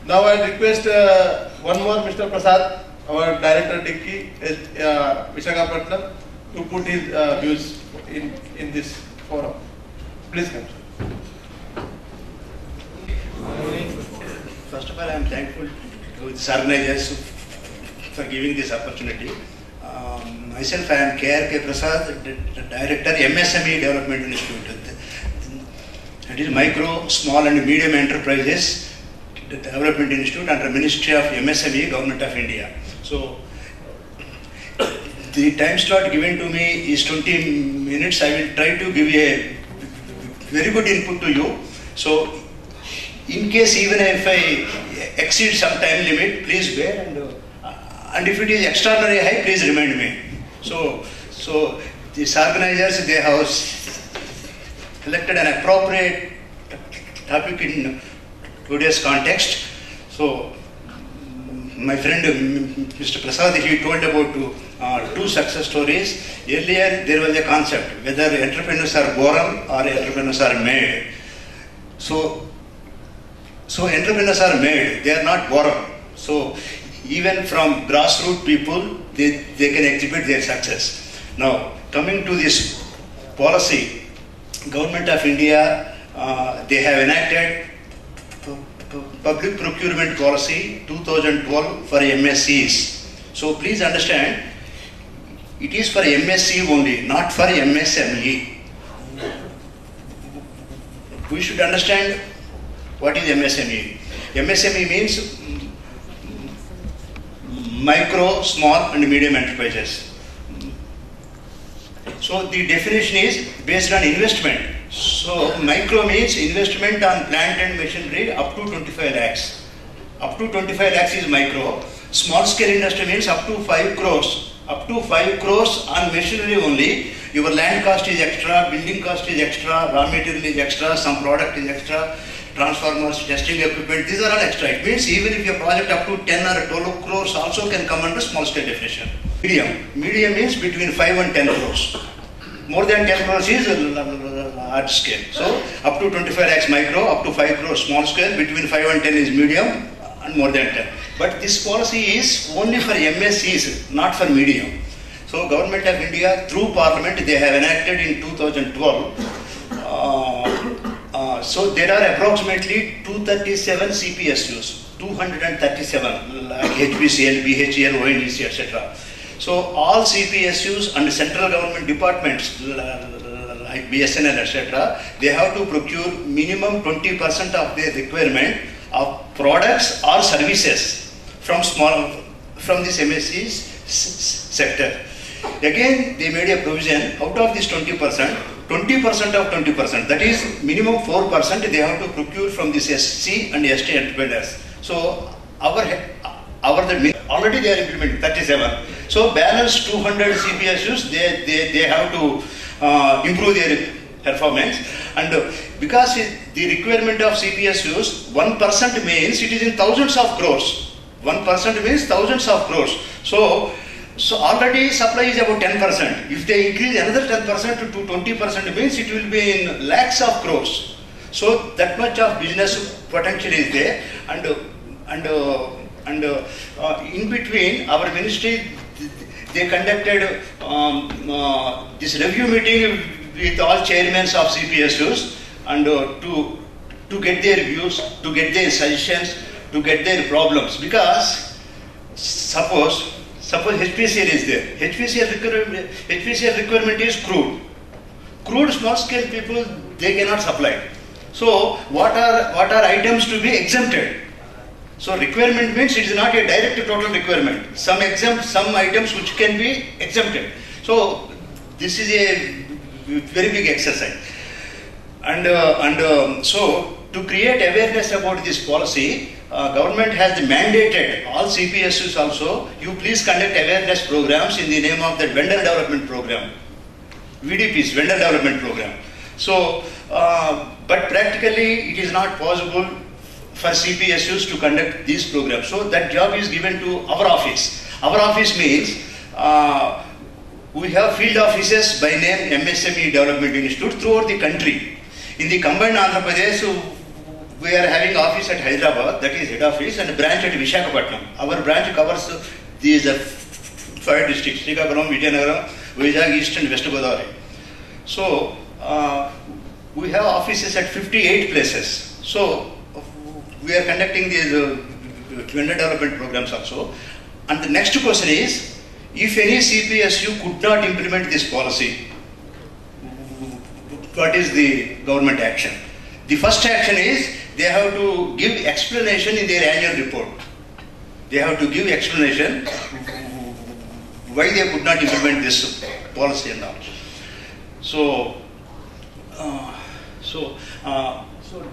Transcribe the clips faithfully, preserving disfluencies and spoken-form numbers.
Now I request uh, one more Mister Prasad, our Director Dicky, uh, Visakhapatnam, to put his uh, views in, in this forum. Please come. First of all, I am thankful to these organizers for giving this opportunity. Um, myself, I am K R K Prasad, Director, M S M E Development Institute. It is Micro, Small and Medium Enterprises Development Institute under Ministry of M S M E, Government of India. So, the time slot given to me is twenty minutes. I will try to give a very good input to you. So, in case even if I exceed some time limit, please bear, and uh, and if it is extraordinary high, please remind me. So, so these organizers, they have selected an appropriate topic in today's context. So, my friend Mister Prasad, he told about uh, two success stories. Earlier, there was a concept whether entrepreneurs are born or entrepreneurs are made. So, so entrepreneurs are made; they are not born. So, even from grassroots people, they, they can exhibit their success. Now, coming to this policy, Government of India, uh, they have enacted Public Procurement Policy two thousand twelve for M S Cs. So please understand, it is for M S C only, not for M S M E. We should understand what is M S M E. M S M E means micro, small and medium enterprises. So the definition is based on investment. So micro means investment on plant and machinery up to twenty-five lakhs. Up to twenty-five lakhs is micro. Small scale industry means up to five crores. Up to five crores on machinery only. Your land cost is extra, building cost is extra, raw material is extra, some product is extra, transformers, testing equipment, these are all extra. It means even if your project up to ten or twelve crores also can come under small scale definition. Medium. Medium means between five and ten crores. More than ten crores is large scale. So up to twenty-five lakhs micro, up to five crores small scale, between five and ten is medium, and more than ten. But this policy is only for M S Cs, not for medium. So Government of India through Parliament, they have enacted in two thousand twelve. Uh, uh, so there are approximately two hundred thirty-seven C P S Us, two hundred thirty-seven like H P C L, B H E L, O N G C, et cetera. So all C P S Us and central government departments like B S N L, et cetera, they have to procure minimum twenty percent of their requirement of products or services from small from this M S C's sector. Again, they made a provision out of this twenty percent, twenty percent of twenty percent, that is minimum four percent they have to procure from this S C and S T entrepreneurs. So our our the already they are implementing thirty-seven. So balance two hundred C P S Us, they, they, they have to uh, improve their performance. And uh, because it, the requirement of C P S Us, one percent means it is in thousands of crores. one percent means thousands of crores. So, so already supply is about ten percent. If they increase another ten percent to twenty percent means it will be in lakhs of crores. So that much of business potential is there. And, uh, and uh, And uh, uh, in between, our ministry, they conducted um, uh, this review meeting with all chairmen of C P S Us and uh, to, to get their views, to get their suggestions, to get their problems. Because suppose, suppose H P C L is there. H P C L requirement, H P C L requirement is crude. Crude small scale people, they cannot supply. So what are, what are items to be exempted? So requirement means it is not a direct total requirement. Some exempt, some items which can be exempted. So this is a very big exercise. And uh, and um, so to create awareness about this policy, uh, government has mandated all C P S Us also. You please conduct awareness programs in the name of the vendor development program, V D Ps, vendor development program. So, uh, but practically it is not possible for C P S Us to conduct these programs. So that job is given to our office. Our office means uh, we have field offices by name M S M E Development Institute throughout the country. In the combined Andhra Pradesh, we are having office at Hyderabad, that is head office, and branch at Visakhapatnam. Our branch covers these uh, five districts: Srikakulam, Vijayanagaram, Vizag, East and West Godavari. So uh, we have offices at fifty-eight places. So we are conducting these uh, vendor development programs also. And the next question is, if any C P S U could not implement this policy, what is the government action? The first action is they have to give explanation in their annual report. They have to give explanation why they could not implement this policy and all. So, uh, so, uh, so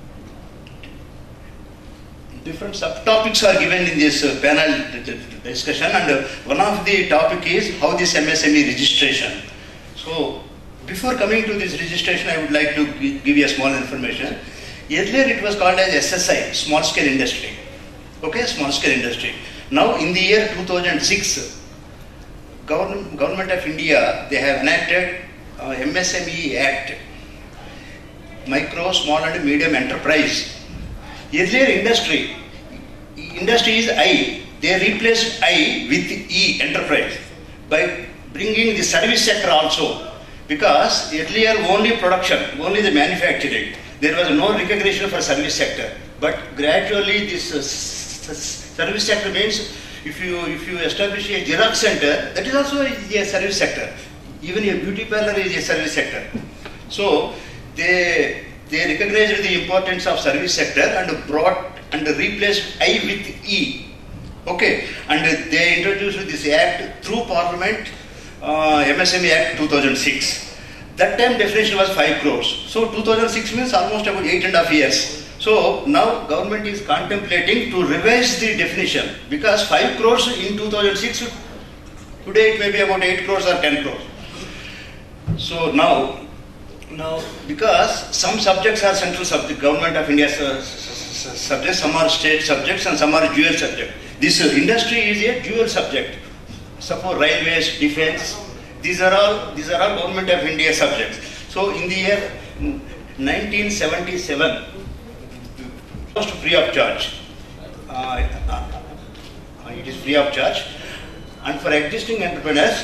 different subtopics are given in this uh, panel discussion, and uh, one of the topic is how this M S M E registration. So, before coming to this registration, I would like to give you a small information. Earlier it was called as S S I, small scale industry. Okay, small scale industry. Now in the year two thousand six, government, government of India, they have enacted uh, M S M E Act, micro, small and medium enterprise. Earlier industry, industry is I, they replaced I with E, enterprise, by bringing the service sector also. Because earlier only production, only the manufacturing, there was no recognition for service sector. But gradually this uh, service sector means if you if you establish a Xerox center, that is also a service sector. Even a beauty parlor is a service sector. So they they recognized the importance of service sector and brought and replaced I with E. Okay, and they introduced this act through Parliament. Uh, M S M E Act two thousand six. That time definition was five crores. So two thousand six means almost about eight and a half years. So now government is contemplating to revise the definition, because five crores in two thousand six, today it may be about eight crores or ten crores. So now, now because some subjects are central subject, government of India's uh, subjects, some are state subjects and some are dual subject. This uh, industry is a dual subject. Suppose railways, defense, these are all these are all government of India subjects. So in the year nineteen seventy-seven, it was free of charge. Uh, uh, it is free of charge, and for existing entrepreneurs,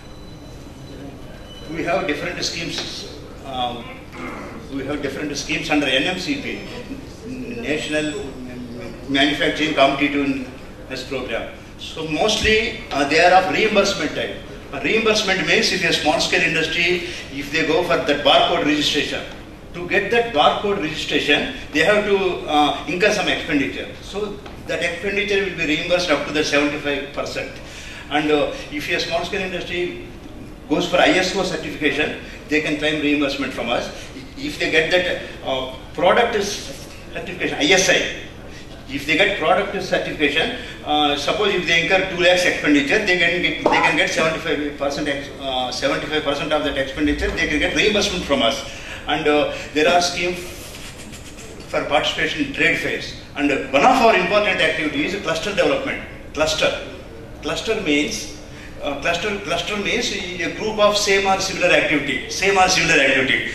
we have different schemes. Um, we have different schemes under N M C P, National Manufacturing Competitiveness Program. So mostly uh, they are of reimbursement type. Uh, reimbursement means if a small scale industry, if they go for that barcode registration, to get that barcode registration, they have to uh, incur some expenditure. So that expenditure will be reimbursed up to the seventy-five percent. And uh, if a small scale industry goes for I S O certification, they can claim reimbursement from us. If they get that uh, product certification, I S I, if they get product certification, uh, suppose if they incur two lakhs expenditure, they can get they can get seventy-five percent uh, seventy-five percent of that expenditure. They can get reimbursement from us, and uh, there are schemes for participation in trade fairs. And uh, one of our important activities is cluster development. Cluster, cluster means uh, cluster cluster means a group of same or similar activity. Same or similar activity.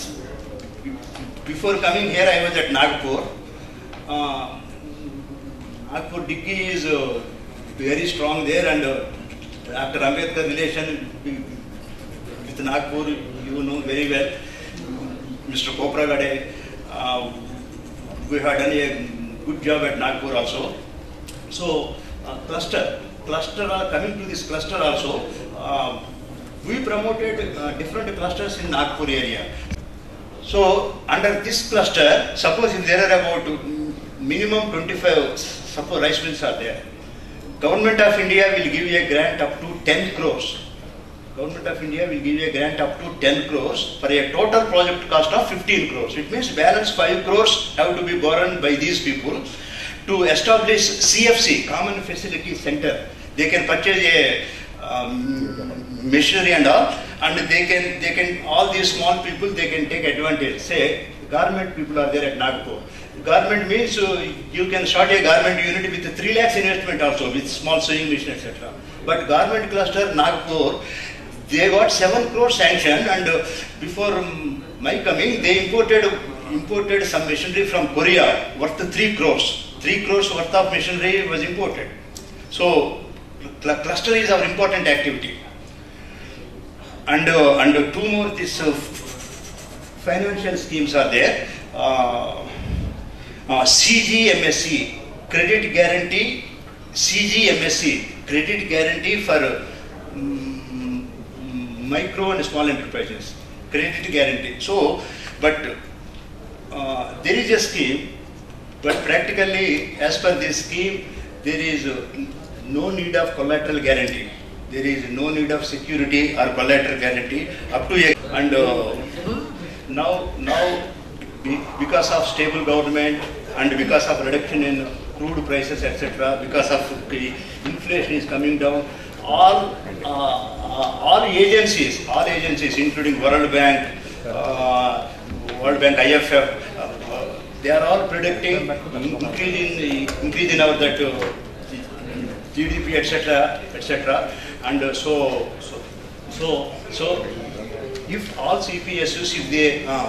Before coming here, I was at Nagpur. Uh, Nagpur Dicky is uh, very strong there, and uh, after Ambedkar relation with Nagpur, you know very well, Mister Kopragade, uh, we had done a good job at Nagpur also. So uh, cluster, cluster uh, coming to this cluster also, uh, we promoted uh, different clusters in Nagpur area. So under this cluster, suppose if there are about minimum twenty-five, suppose rice mills are there, Government of India will give you a grant up to ten crores. Government of India will give you a grant up to ten crores for a total project cost of fifteen crores. It means balance five crores have to be borrowed by these people to establish C F C, Common Facility Center. They can purchase a um, machinery and all, and they can, they can, all these small people, they can take advantage. Say, garment people are there at Nagpur. Garment means uh, you can start a garment unit with three lakhs investment also, with small sewing machine, et cetera. But garment cluster Nagpur, they got seven crores sanction, and uh, before um, my coming, they imported imported some machinery from Korea worth three crores. three crores worth of machinery was imported. So, cl cluster is our important activity. And, uh, and two more this uh, financial schemes are there. Uh, uh, C G M S C, Credit Guarantee, C G M S C, Credit Guarantee for um, micro and small enterprises, Credit Guarantee. So, but uh, there is a scheme, but practically as per this scheme, there is uh, no need of collateral guarantee. There is no need of security or collateral guarantee up to a, and uh, now now because of stable government and because of reduction in crude prices, et cetera, because of the inflation is coming down, all uh, uh, all agencies, all agencies, including World Bank, uh, World Bank, I F F, uh, they are all predicting increase in increase in our that uh, G D P, et cetera, et cetera, and uh, so so so so if all C P S Us, if they uh,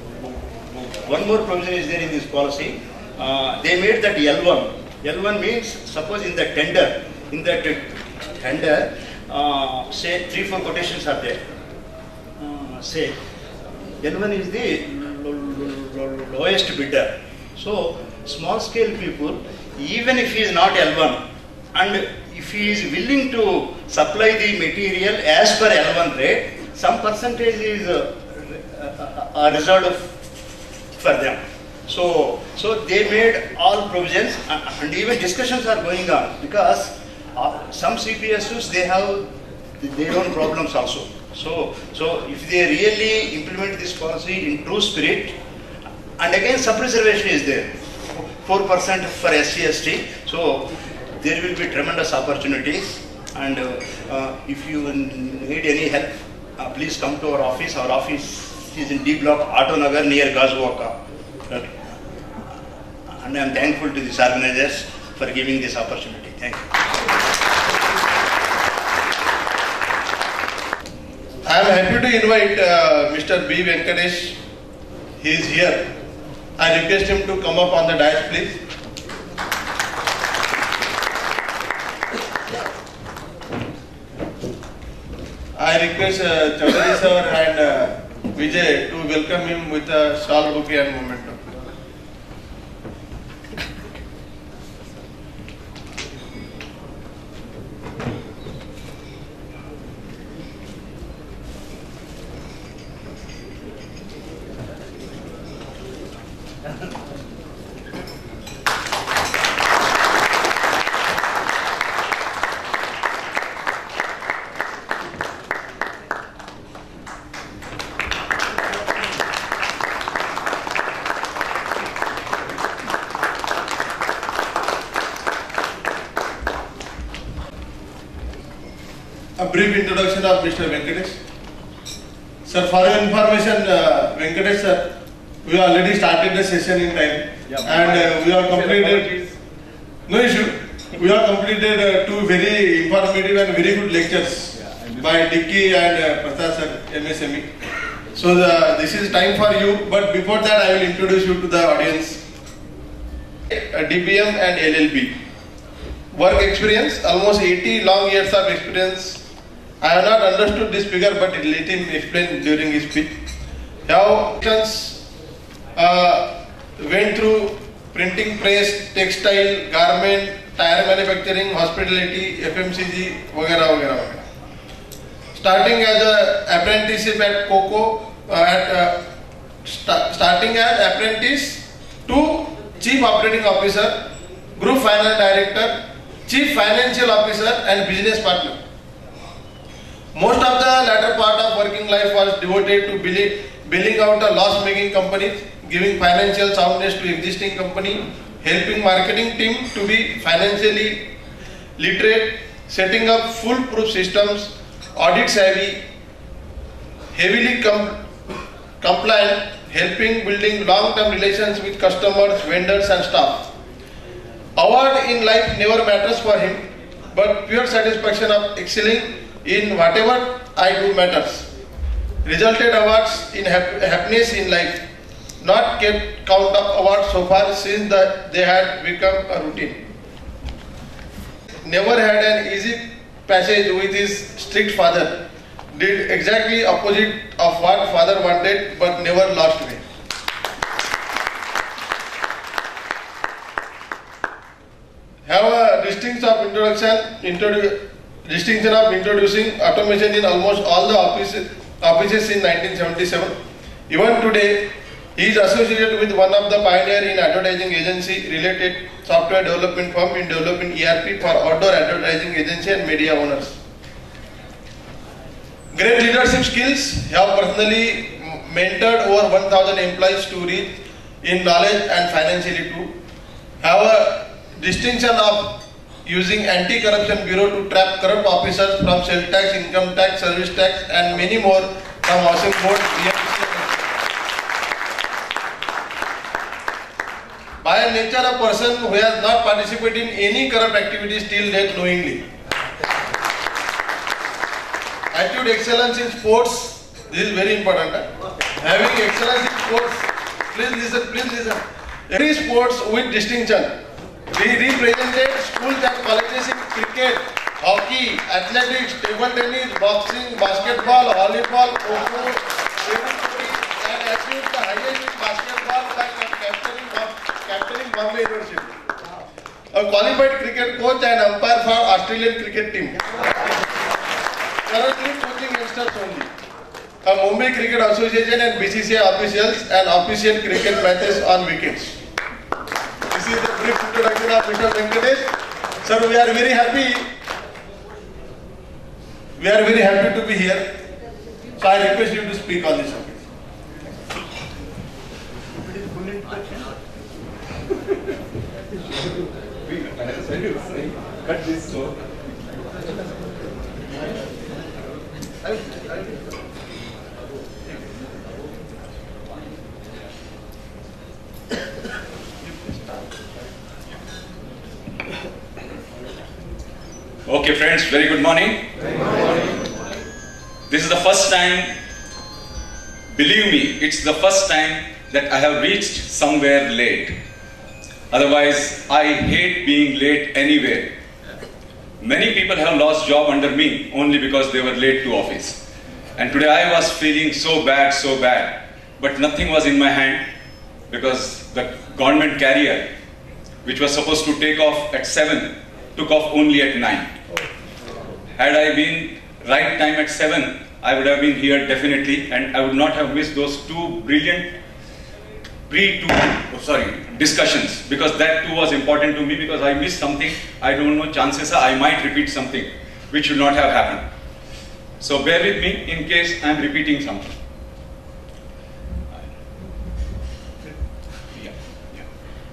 one more provision is there in this policy. Uh, they made that L one. L one means, suppose in the tender, in that tender, uh, say three, four quotations are there. Uh, say L one is the lowest bidder. So small scale people, even if he is not L one, and if he is willing to supply the material as per L one rate, some percentage is uh, uh, reserved for them. So, so they made all provisions, and, and even discussions are going on, because uh, some C P S Us, they have their own problems also. So, so if they really implement this policy in true spirit, and again sub-reservation is there, four percent for S C S T, so there will be tremendous opportunities, and uh, uh, if you need any help, uh, please come to our office. Our office is in D block, Auto Nagar, near Gazwaka. Okay. And I am thankful to these organizers for giving this opportunity. Thank you. I am happy to invite uh, Mister B. Venkatesh. He is here. I request him to come up on the dais, please. I request uh, Chaudhary sir and uh, Vijay to welcome him with a shawl, bouquet and memento. A brief introduction of Mister Venkatesh. Sir, for your information, uh, Venkatesh sir, we already started the session in time, yeah, and uh, we have completed, no issue, we have completed uh, two very informative and very good lectures yeah, by Dicky and uh, Prasad sir, M S M E. So the, this is time for you, but before that I will introduce you to the audience. Uh, D B M and L L B. Work experience, almost eighty long years of experience. I have not understood this figure, but let him explain during his speech. How uh, went through printing press, textile, garment, tire manufacturing, hospitality, F M C G, वगैरह वगैरह वगैरह. Starting as an apprenticeship at Coco, uh, at uh, st starting as apprentice to chief operating officer, group finance director, chief financial officer, and business partner. Most of the latter part of working life was devoted to billing, billing out a loss-making companies, giving financial soundness to existing company, helping marketing team to be financially literate, setting up foolproof systems, audit savvy, heavily com compliant, helping building long-term relations with customers, vendors, and staff. Award in life never matters for him, but pure satisfaction of excelling in whatever I do matters. Resulted awards in hap happiness in life. not kept count of awards so far since the, they had become a routine. Never had an easy passage with his strict father. Did exactly opposite of what father wanted, but never lost way. Have a distinction of introduction, introdu distinction of introducing automation in almost all the offices, offices in nineteen seventy-seven. Even today, he is associated with one of the pioneer in advertising agency related software development firm in developing E R P for outdoor advertising agency and media owners. Great leadership skills. Have personally mentored over one thousand employees to reach in knowledge and financially too. Have a distinction of using anti-corruption bureau to trap corrupt officers from sales tax, income tax, service tax and many more from housing board. By nature a person who has not participated in any corrupt activities till date knowingly. Attitude excellence in sports, this is very important. Huh? Having excellence in sports, please listen, please listen. Every sports with distinction. We represented schools and colleges in cricket, hockey, athletics, table tennis, boxing, basketball, volleyball, kho-kho, and achieved the highest in basketball by captaining, captaining Bombay University. A qualified cricket coach and umpire for Australian cricket team. Currently coaching youngsters only. A Mumbai Cricket Association and B C C I officials and official cricket matches on weekends. This is the brief introduction of Mister Venkatesh. Sir, we are very happy. We are very happy to be here. So I request you to speak on this topic. Cut this short. Okay friends, very good morning. Very good morning. This is the first time, believe me, it's the first time that I have reached somewhere late. Otherwise, I hate being late anywhere. Many people have lost job under me only because they were late to office. And today I was feeling so bad, so bad. But nothing was in my hand because the government carrier, which was supposed to take off at seven, took off only at nine. Had I been right time at seven, I would have been here definitely, and I would not have missed those two brilliant pre two oh, sorry discussions, because that too was important to me, because I missed something. I don't know, chances are I might repeat something which should not have happened. So bear with me in case I am repeating something. Yeah, yeah.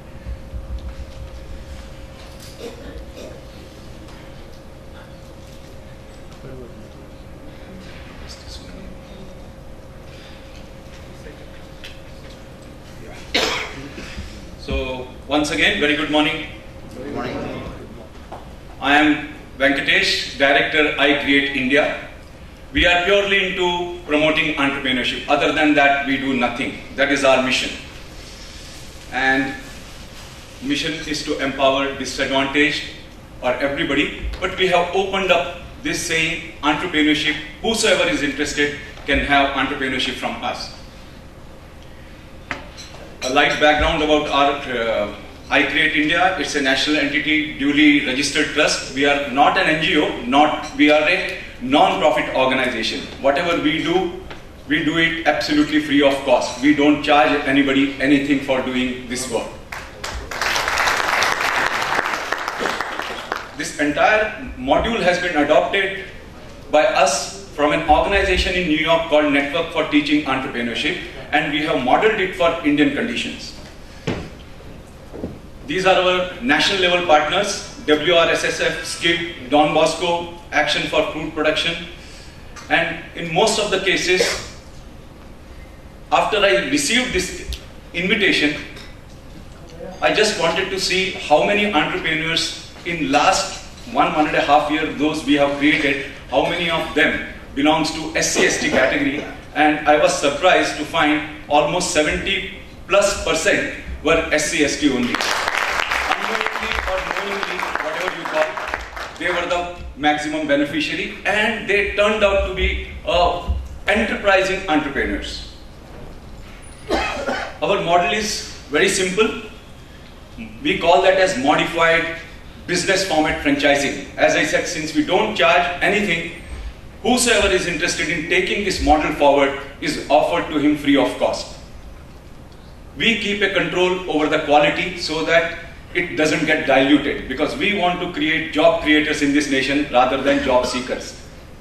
So once again, very good morning. Good morning. I am Venkatesh, Director, I Create India. We are purely into promoting entrepreneurship. Other than that, we do nothing. That is our mission. And mission is to empower disadvantaged or everybody. But we have opened up this saying, entrepreneurship, whosoever is interested can have entrepreneurship from us. A light background about our uh, I Create India. It's a national entity, duly registered trust. We are not an N G O, not we are a non-profit organization. Whatever we do, we do it absolutely free of cost. We don't charge anybody anything for doing this work. This entire module has been adopted by us from an organization in New York called Network for Teaching Entrepreneurship, and we have modeled it for Indian conditions. These are our national level partners: W R S S F, SKIP, Don Bosco, Action for Food Production. And in most of the cases, after I received this invitation, I just wanted to see how many entrepreneurs in last one, one and a half year, those we have created, how many of them belongs to S C S T category. And I was surprised to find almost seventy plus percent were S C S T only. Unknowingly or knowingly, whatever you call, they were the maximum beneficiary, and they turned out to be uh, enterprising entrepreneurs. Our model is very simple. We call that as modified business format franchising. As I said, since we don't charge anything, whosoever is interested in taking this model forward is offered to him free of cost. We keep a control over the quality so that it doesn't get diluted, because we want to create job creators in this nation rather than job seekers.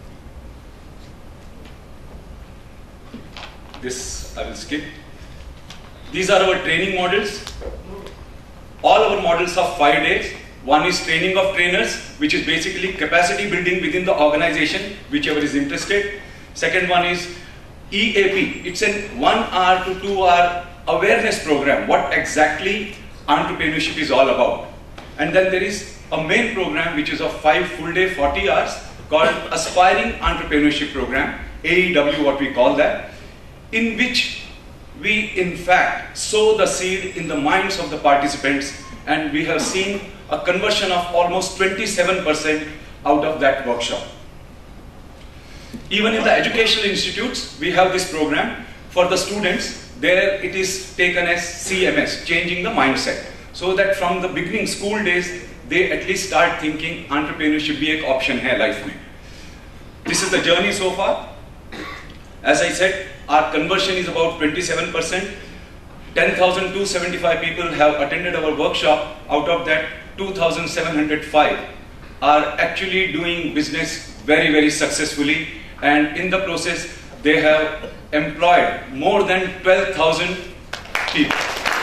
This I will skip. These are our training models. All our models are five days. One is training of trainers, which is basically capacity building within the organization, whichever is interested. Second one is E A P. It's a one hour to two hour awareness program, what exactly entrepreneurship is all about. And then there is a main program which is of five full day, forty hours, called Aspiring Entrepreneurship Program, A E W what we call that, in which we in fact sow the seed in the minds of the participants, and we have seen a conversion of almost twenty-seven percent out of that workshop. Even in the educational institutes, we have this program for the students. There it is taken as C M S, changing the mindset, so that from the beginning school days, they at least start thinking entrepreneurship be एक option है life में. This is the journey so far. As I said, our conversion is about twenty-seven percent. ten thousand two hundred seventy-five people have attended our workshop. Out of that, two thousand seven hundred five are actually doing business very, very successfully. And in the process, they have employed more than twelve thousand people.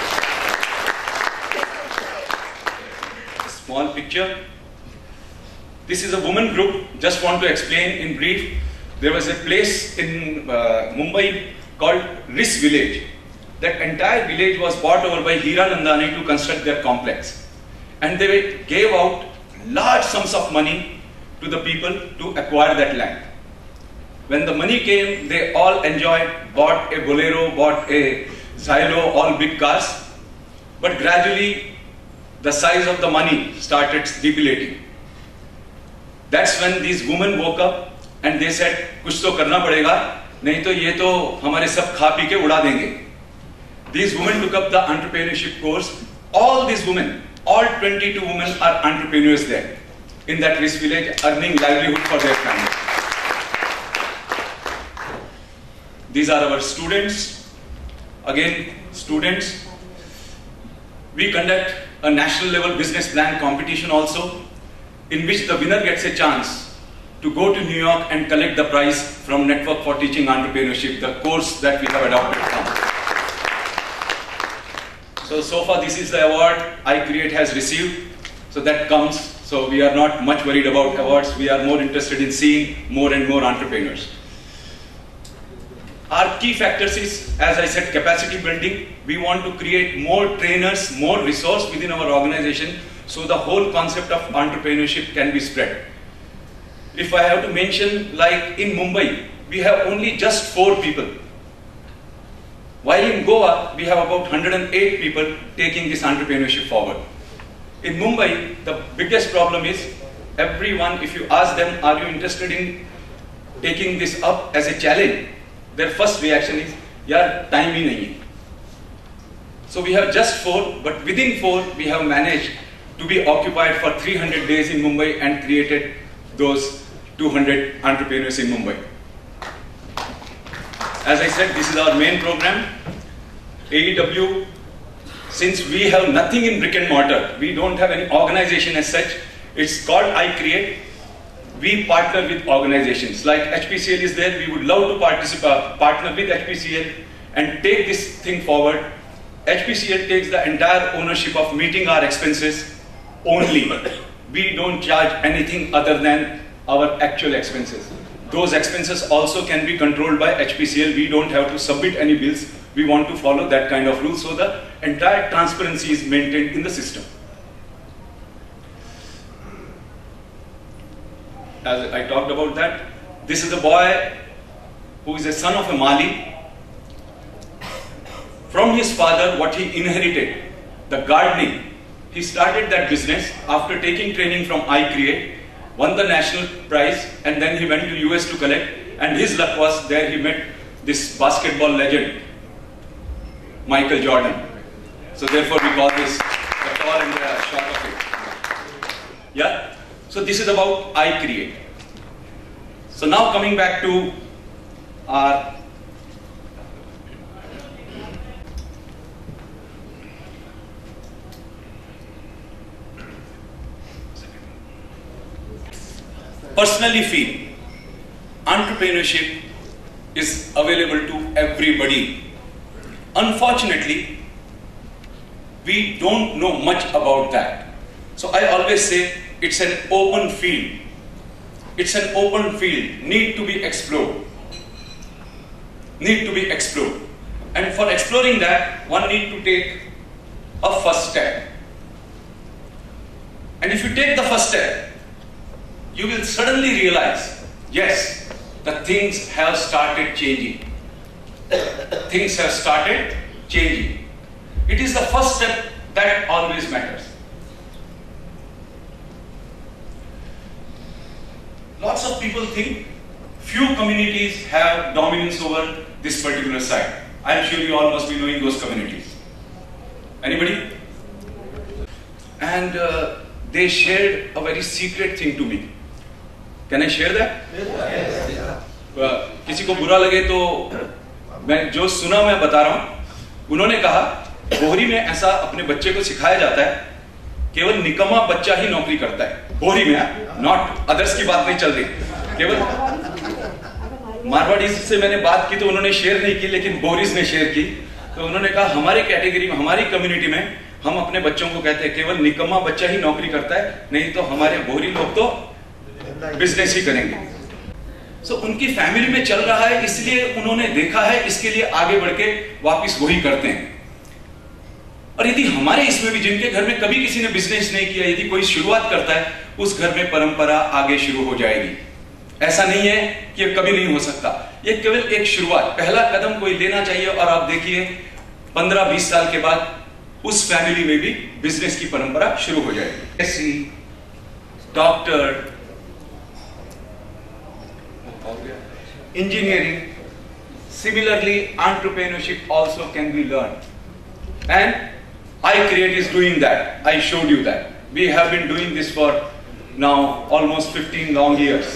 A small picture. This is a woman group. Just want to explain in brief. There was a place in uh, Mumbai called Riss Village. That entire village was bought over by Hiranandani to construct their complex. And they gave out large sums of money to the people to acquire that land. When the money came, they all enjoyed, bought a Bolero, bought a Xylo, all big cars. But gradually, the size of the money started depleting. That's when these women woke up and they said, कुछ तो करना पड़ेगा, नहीं तो ये तो हमारे सब खा पी के उड़ा देंगे. These women took up the entrepreneurship course. All these women, all twenty-two women are entrepreneurs there in that Riss village, earning livelihood for their family. These are our students. Again, students. We conduct a national level business plan competition also, in which the winner gets a chance to go to New York and collect the prize from Network for Teaching Entrepreneurship, the course that we have adopted from. So, so far this is the award I Create has received. So that comes. So we are not much worried about awards. We are more interested in seeing more and more entrepreneurs. Our key factors is, as I said, capacity building. We want to create more trainers, more resource within our organization, so the whole concept of entrepreneurship can be spread. If I have to mention, like in Mumbai, we have only just four people. While in Goa, we have about one hundred eight people taking this entrepreneurship forward. In Mumbai, the biggest problem is everyone, if you ask them, are you interested in taking this up as a challenge? Their first reaction is, yaar, time hi nahi hai. So we have just four, but within four, we have managed to be occupied for three hundred days in Mumbai and created those two hundred entrepreneurs in Mumbai. As I said, this is our main program. A E W, since we have nothing in brick and mortar, we don't have any organization as such. It's called I Create. We partner with organizations. Like H P C L is there, we would love to participate, partner with H P C L and take this thing forward. H P C L takes the entire ownership of meeting our expenses only. We don't charge anything other than our actual expenses. Those expenses also can be controlled by H P C L. We don't have to submit any bills. We want to follow that kind of rule, so the entire transparency is maintained in the system. As I talked about that, this is a boy who is a son of a Mali. From his father, what he inherited, the gardening, he started that business after taking training from iCreate, won the national prize, and then he went to U S to collect, and his luck was there he met this basketball legend, Michael Jordan. So therefore we call this the tall and the short of it. Yeah? So this is about iCreate. So now coming back to our personally feel entrepreneurship is available to everybody. Unfortunately, we don't know much about that. So I always say it's an open field. It's an open field, need to be explored. Need to be explored. And for exploring that, one need to take a first step. And if you take the first step, you will suddenly realize, yes, the things have started changing. Things have started changing. It is the first step that always matters. Lots of people think few communities have dominance over this particular site. I am sure you all must be knowing those communities. Anybody? And uh, they shared a very secret thing to me. Can I share that? Yes. Uh, किसी को बुरा लगे तो मैं जो सुना मैं बता रहा हूं. उन्होंने कहा बोहरी में ऐसा अपने बच्चे को सिखाया जाता है, केवल निकम्मा बच्चा ही नौकरी करता है. बोहरी में, नॉट अदर्स की बात नहीं चल रही. केवल मारवाड़ी से मैंने बात की तो उन्होंने शेयर नहीं की, लेकिन बोहरीज ने शेयर की. तो उन्होंने कहा हमारे कैटेगरी में, हमारी कम्युनिटी में हम अपने बच्चों को कहते हैं केवल निकम्मा बच्चा ही नौकरी करता है, नहीं तो हमारे बोहरी लोग तो बिजनेस ही करेंगे. सो so, उनकी फैमिली में चल रहा है, इसलिए उन्होंने देखा है, इसके लिए आगे बढ़ के वापिस वही करते हैं. और यदि हमारे इसमें भी जिनके घर में कभी किसी ने बिजनेस नहीं किया, यदि कोई शुरुआत करता है, उस घर में परंपरा आगे शुरू हो जाएगी. ऐसा नहीं है कि ये कभी नहीं हो सकता. ये केवल एक शुरुआत, पहला कदम कोई लेना चाहिए और आप देखिए पंद्रह बीस साल के बाद उस फैमिली में भी बिजनेस की परंपरा शुरू हो जाएगी. SC, doctor, engineering. Similarly, entrepreneurship also can be learned, and iCreate is doing that. I showed you that. We have been doing this for now almost fifteen long years.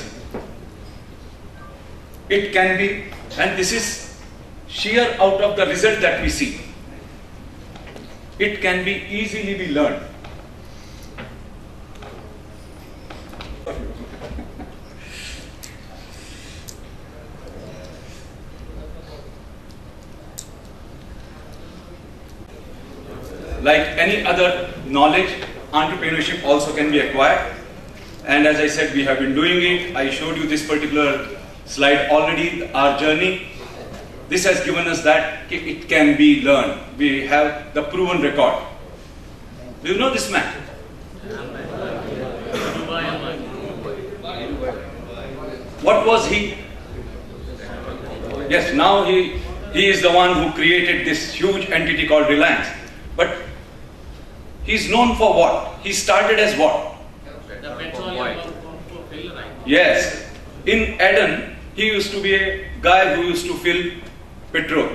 It can be, and this is sheer out of the result that we see. It can be easily be learned. Like any other knowledge, entrepreneurship also can be acquired. And as I said, we have been doing it. I showed you this particular slide already, our journey. This has given us that it can be learned. We have the proven record. Do you know this man? What was he? Yes, now he, he is the one who created this huge entity called Reliance. But he's known for what? He started as what? The petroleum. Yes. In Eden, he used to be a guy who used to fill petrol.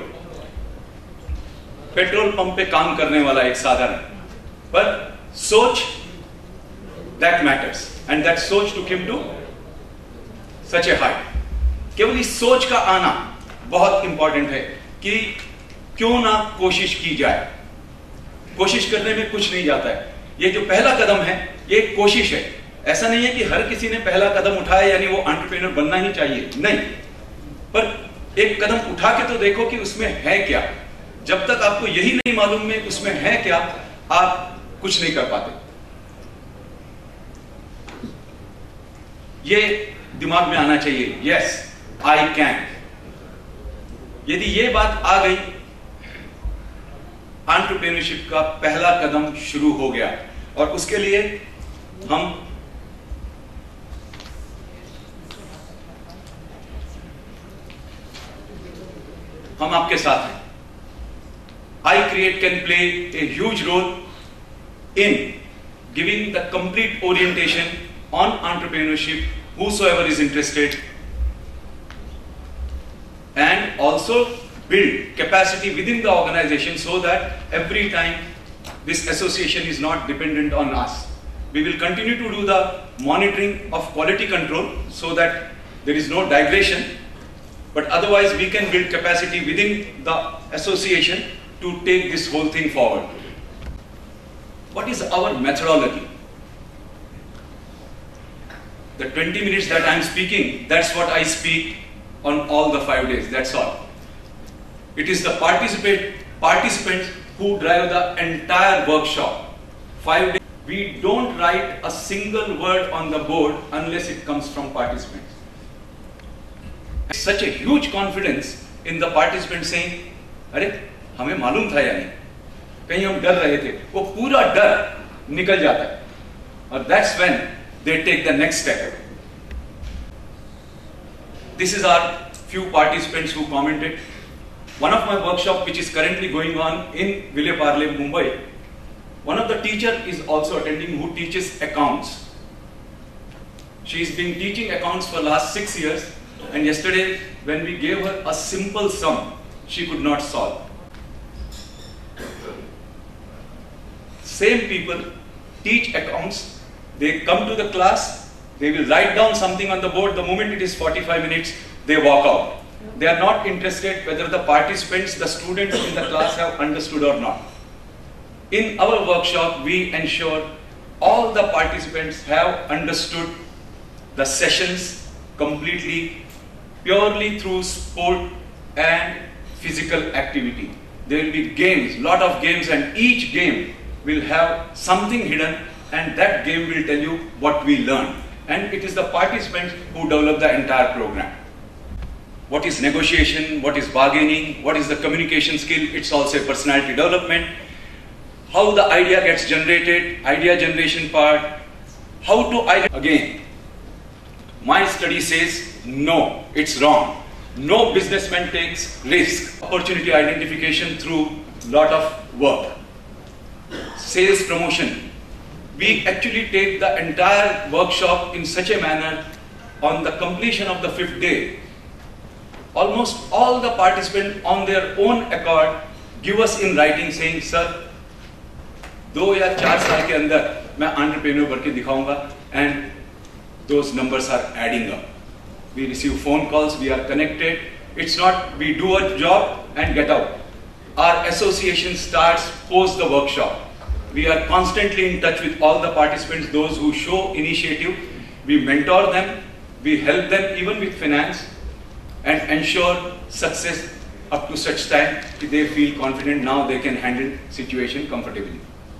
Petrol pump पे काम करने वाला एक साधन है. पर सोच, that matters. And that सोच took him to such a height. केवल इस सोच का आना बहुत इंपॉर्टेंट है कि क्यों ना कोशिश की जाए. कोशिश करने में कुछ नहीं जाता है. ये जो पहला कदम है, ये एक कोशिश है. ऐसा नहीं है कि हर किसी ने पहला कदम उठाया यानी वो एंटरप्रेन्योर बनना ही चाहिए. नहीं, पर एक कदम उठा के तो देखो कि उसमें है क्या. जब तक आपको यही नहीं मालूम में उसमें है क्या, आप कुछ नहीं कर पाते. ये दिमाग में आना चाहिए. Yes, I can. यदि ये बात आ गई, एंटरप्रेन्योरशिप का पहला कदम शुरू हो गया. और उसके लिए हम हम आपके साथ हैं. I create can play a huge role in giving the complete orientation on entrepreneurship, whosoever is interested, and also build capacity within the organization so that every time this association is not dependent on us. We will continue to do the monitoring of quality control so that there is no digression, but otherwise we can build capacity within the association to take this whole thing forward. What is our methodology? The twenty minutes that I am speaking, that's what I speak on all the five days, that's all. It is the participate, participants who drive the entire workshop. Five days. We don't write a single word on the board unless it comes from participants. Such a huge confidence in the participants saying, अरे हमें मालूम था या नहीं, कहीं हम डर रहे थे, वो पूरा डर निकल जाता है, और that's when they take the next step. This is our few participants who commented. One of my workshop which is currently going on in Ville Parle, Mumbai, one of the teacher is also attending who teaches accounts. She has been teaching accounts for last six years, and yesterday when we gave her a simple sum, she could not solve. Same people teach accounts, they come to the class, they will write down something on the board, the moment it is forty-five minutes, they walk out. They are not interested whether the participants, the students in the class have understood or not. In our workshop, we ensure all the participants have understood the sessions completely, purely through sport and physical activity. There will be games, lot of games, and each game will have something hidden, and that game will tell you what we learned. And it is the participants who develop the entire program. What is negotiation, what is bargaining, what is the communication skill, it's also a personality development. How the idea gets generated, idea generation part, how to identify. Again, my study says no, it's wrong. No businessman takes risk. Opportunity identification through lot of work. Sales promotion. We actually take the entire workshop in such a manner. On the completion of the fifth day, almost all the participants on their own accord give us in writing saying, sir, दो या चार साल के अंदर मैं entrepreneur बन के दिखाऊंगा, and those numbers are adding up. We receive phone calls, we are connected. It's not we do a job and get out. Our association starts post the workshop. We are constantly in touch with all the participants, those who show initiative. We mentor them, we help them even with finance, and ensure success up to such time that they feel confident now they can handle situation comfortably.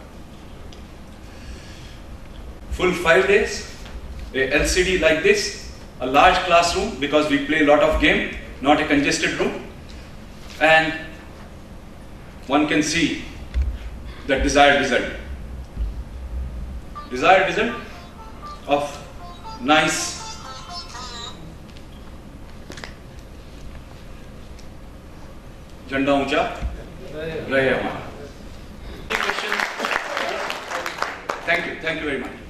Full five days, a L C D like this, a large classroom because we play a lot of game, not a congested room, and one can see the desired result. Desired result of nice झंडा ऊंचा रहे हमारा. Thank you, thank you very much.